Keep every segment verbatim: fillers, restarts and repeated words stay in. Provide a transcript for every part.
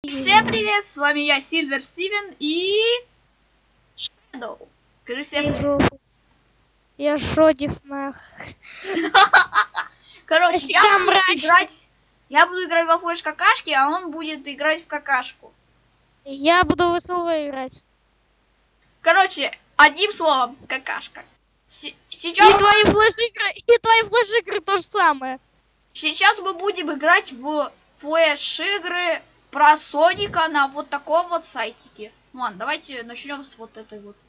Всем привет, с вами я, Сильвер Стивен и Shadow. Скажи всем привет. Я Шодив нах. Короче, я буду играть. Я буду играть во флеш какашки, а он будет играть в какашку. Я буду в СЛВ играть. Короче, одним словом, какашка. С сейчас... И твои флеш-игры, и твои флеш-игры то же самое. Сейчас мы будем играть в флеш-игры про Соника на вот таком вот сайтике. Ладно, давайте начнем с вот этой вот.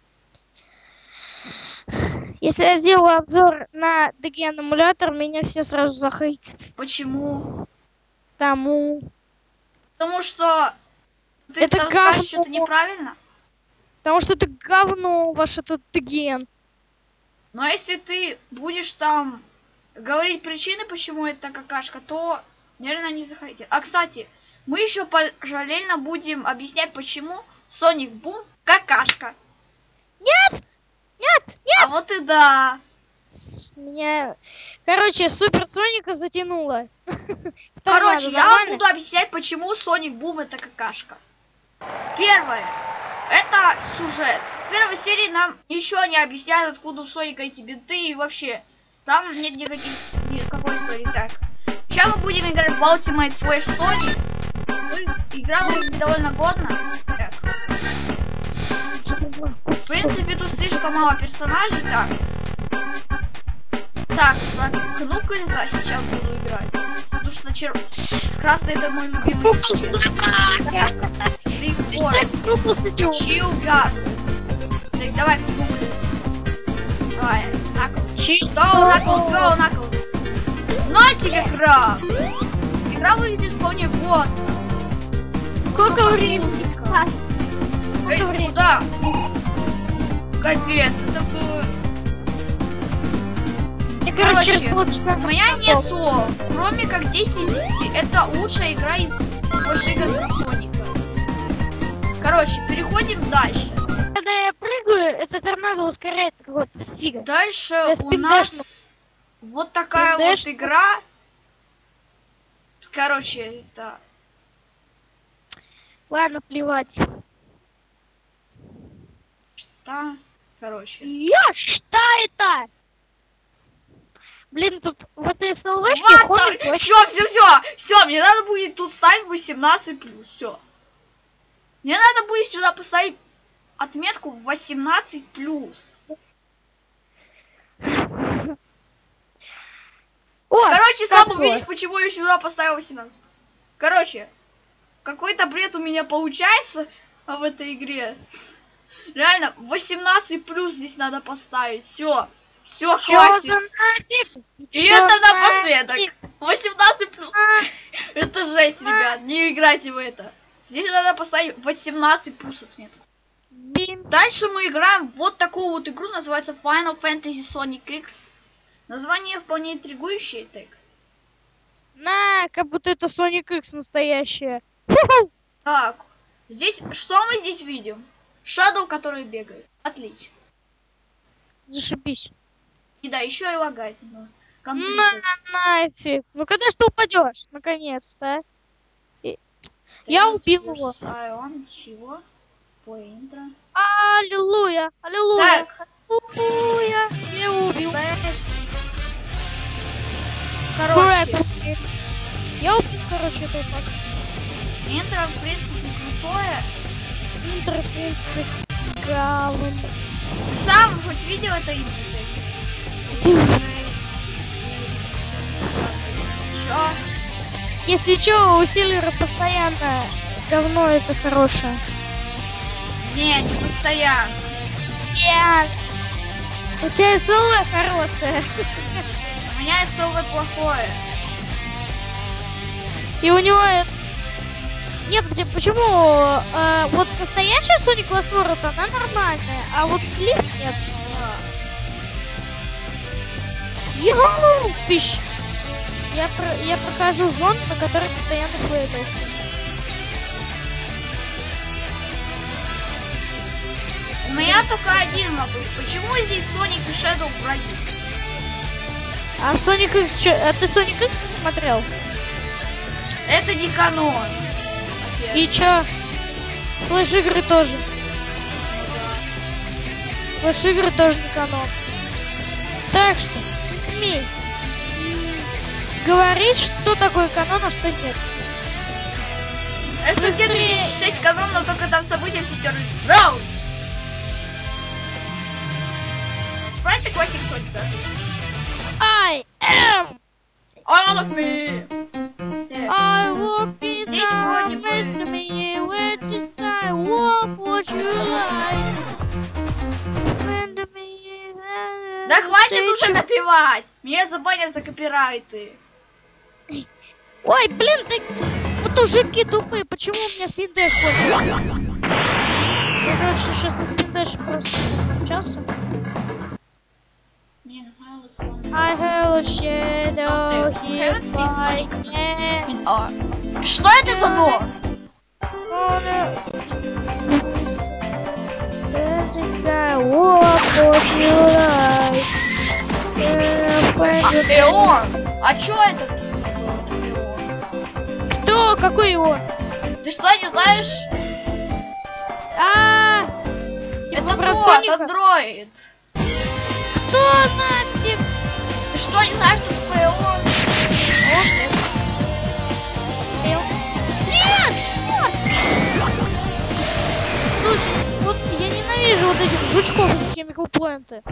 Если я сделаю обзор на ди джи эмулятор, меня все сразу захейтят. Почему? Тому. Потому что ты это там говно. скажешь что-то неправильно. Потому что это говно, ваш этот ди. Но если ты будешь там говорить причины, почему это какашка, то, наверное, не захотят. А, кстати, мы еще параллельно будем объяснять, почему Sonic Boom какашка. Нет! Нет! Нет! А вот и да. Меня... Короче, Супер Соника затянуло. Короче, я вам буду объяснять, почему Sonic Boom это какашка. Первое. Это сюжет. В первой серии нам еще не объясняют, откуда у Соника эти бинты и вообще. Там нет никаких, никакой истории. Так. Сейчас мы будем играть в Ultimate Flash Sonic. Ну, игра выглядит довольно годно. Так. В принципе, тут слишком мало персонажей. Так. Так, Кнукльза сейчас буду играть. Потому что чер... красный это мой любимый. Чилгар. Так, давай, Кнукльз. Давай, Наклз. Go, Наклз, go, Наклз. На тебе, краб! Игра выглядит вполне годно. Сколько времени? Эй, куда? Капец, это было... Короче, у меня нет слов, кроме как десять из десяти. Это лучшая игра из флеш-игр про Соника. Короче, переходим дальше. Когда я прыгаю, это торнадо ускоряется какой-то стига. Дальше у нас вот такая вот игра. Короче, это... Ладно, плевать. Что? Короче. Я что это? Блин, тут в этой СЛВшке ходит... Все, все, все, все, мне надо будет тут ставить восемнадцать плюс, все. Мне надо будет сюда поставить отметку восемнадцать плюс. Короче, сам увидишь, почему я сюда поставил восемнадцать. Короче, какой-то бред у меня получается в этой игре. Реально, восемнадцать плюс здесь надо поставить. Все. Все, хватит. И это напоследок. восемнадцать плюс. Это жесть, ребят. Не играйте в это. Здесь надо поставить восемнадцать плюс отметку. Дальше мы играем в вот такую вот игру. Называется Final Fantasy Sonic X. Название вполне интригующее. Так. На, как будто это Sonic X настоящая. Так. Здесь, что мы здесь видим? Shadow, который бегает. Отлично. Зашибись. И да, еще и лагает. На, нафиг. Ну когда ж ты упадешь? Наконец-то. И... Я убил его. Сайон, чего? Поинтро. Аллилуйя, аллилуйя. Так. Аллилуйя. Я убил. Короче. Я убил, короче, этого паска. Интро, в принципе, крутое. Интро, в принципе, говно. Ты сам хоть видел это интро? Чё? Если чё, у Сильвера постоянно говно это хорошее. Не, не постоянно. Нет. У тебя СЛВ хорошее. У меня СЛВ плохое. И у него... Нет, почему? А, вот настоящая Sonic Lost World, она нормальная, а вот слив нет. Йоу! Тыщ! Я, про, я прохожу зону, на которой постоянно флейлился. У меня только один вопрос. Почему здесь Sonic и Shadow враги? А Sonic X, чё, а ты Sonic X не смотрел? Это не канон. И чё? Флэш-игры тоже. Флэш-игры тоже не канон. Так что, не смей говорить, что такое канон, а что нет. эс пи си тридцать шесть канон, но только там события все стерлись. No! Спрайты классик Соника, отлично. I am All of me! I walk Здесь beside вроде бы- me, which is I walk what you like. Friend of me, Да хватит say уже you- напевать! Меня забанят за копирайты. Ой, блин, ты... Вот мужики тупые, почему у меня спиндэш кончился? Я, короче, сейчас на спиндэше просто сейчас. I have a shadow Something. here Haven't seen by Sonic. А, что это за нор? А, Эон! А чё это тут за нор? Этот Эон? Кто? Какой он? Ты что, не знаешь? А, типа Это про тот, Соника? андроид. Кто нафиг? Ты что, не знаешь, что такое Эон? Он нет. Эл. Нет! Нет! Слушай, вот я ненавижу вот этих жучков из Chemical Plant.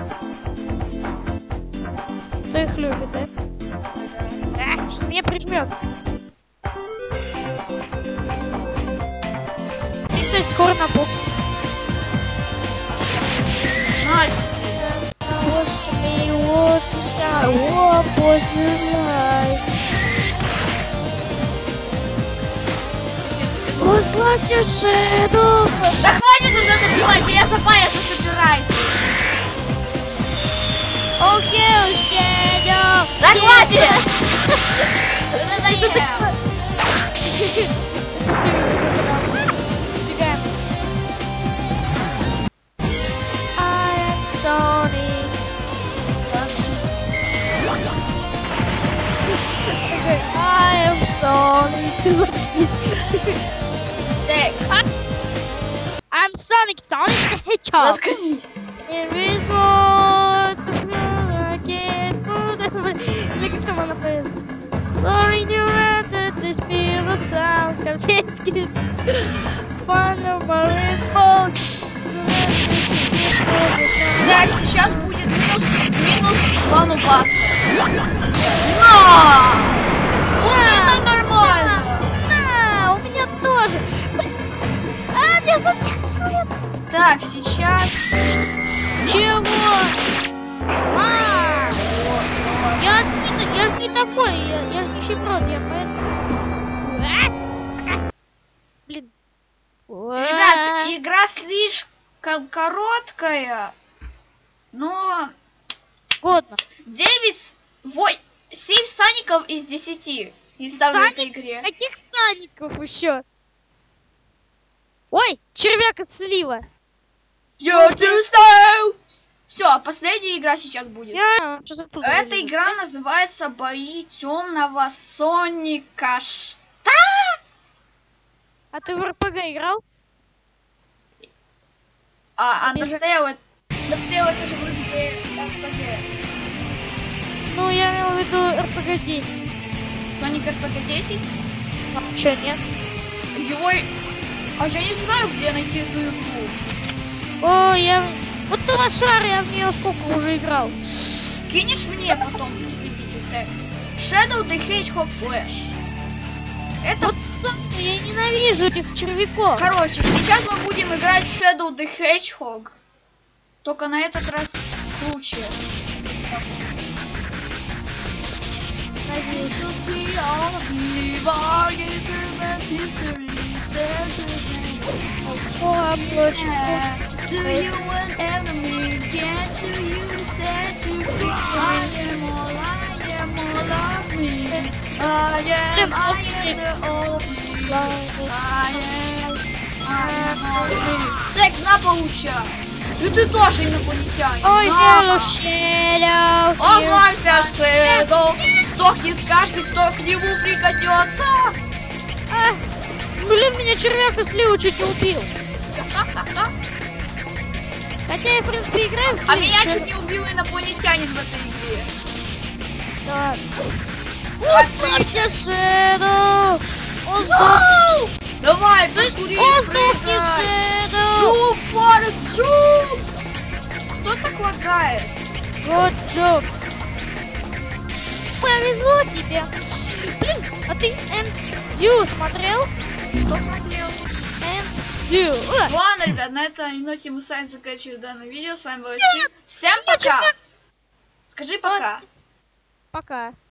Кто их любит, да? А, что меня прижмет. И, кстати, скоро на бокс. На тебе. Watch me, watch us, I walk what you like. Was like your shadow. Да хватит уже напевать, меня забанят за копирайт. Okay, shadow. Да хватит! Надоело. Бегаем. I am Sonic. Такой, I am Sonic. Ты заткнись. Так, I'm Sonic, Sonic the Hedgehog. заткнись. In this world, the floor I can't put it. Или как там она поется? Glory you rented the spirit of sound, confiscated. Final marine boat. Так, сейчас будет минус, минус два нубаса. Но! Вот это нормально. На, у меня тоже. А, меня затягивает. Так, сейчас... Чего? А, Вот, вот. я ж не, та- я ж не такой, я, я ж не щепрот, я поэтому... А, а. Блин. Ребят, игра слишком короткая, но Годно. девять, семь саников из десяти и ставлю Саник? этой игре. Каких стаников еще? Ой, червяк из слива. Все, последняя игра сейчас будет. Я... Что за тут Эта вылезет? игра называется Бои темного Соника. Что? А ты в эр пэ гэ играл? А, Бежи. Undertale, Undertale это же вроде эр пэ гэ. Ну, я имел в виду эр пэ гэ десять. Sonic эр пэ гэ десять. А, чё, нет? Его... А я не знаю, где найти эту игру. О, я... Вот ты лошар, я в нее сколько уже играл. Кинешь мне потом после видео тег. Shadow the Hedgehog Flash. Это... Вот сам я ненавижу этих червяков. Короче, сейчас мы будем играть в Shadow the Hedgehog. Только на этот раз круче. Надеюсь. О, очень Do you an enemy? Can't you use that to be? I am all, I am all of me. I am, I am the all of me. I am, I am all of me. Секс, на, получай. И ты тоже инопланетянин. Ой, На. Hello, Shadow. Омлайся, Shadow. Сдохнет каждый, кто к нему пригодится. А, Блин, меня червяк из слива чуть не убил. Хотя я, в принципе, играю в слив. А меня чуть не убил инопланетянин в этой игре. Да. Успейся, Шэдоу! Он сдохнет! Давай, покури, Он сдохнет, Шэдоу! Жук, Форест, жук! Что так лагает? Вот job. Повезло тебе. Блин, а ты Энд-Дю смотрел? Что смотрел? Энд-Дю. Ладно, ребят, на этой ноте мы с вами заканчиваем данное видео. С вами был Стив. Всем пока! Скажи пока. Пока.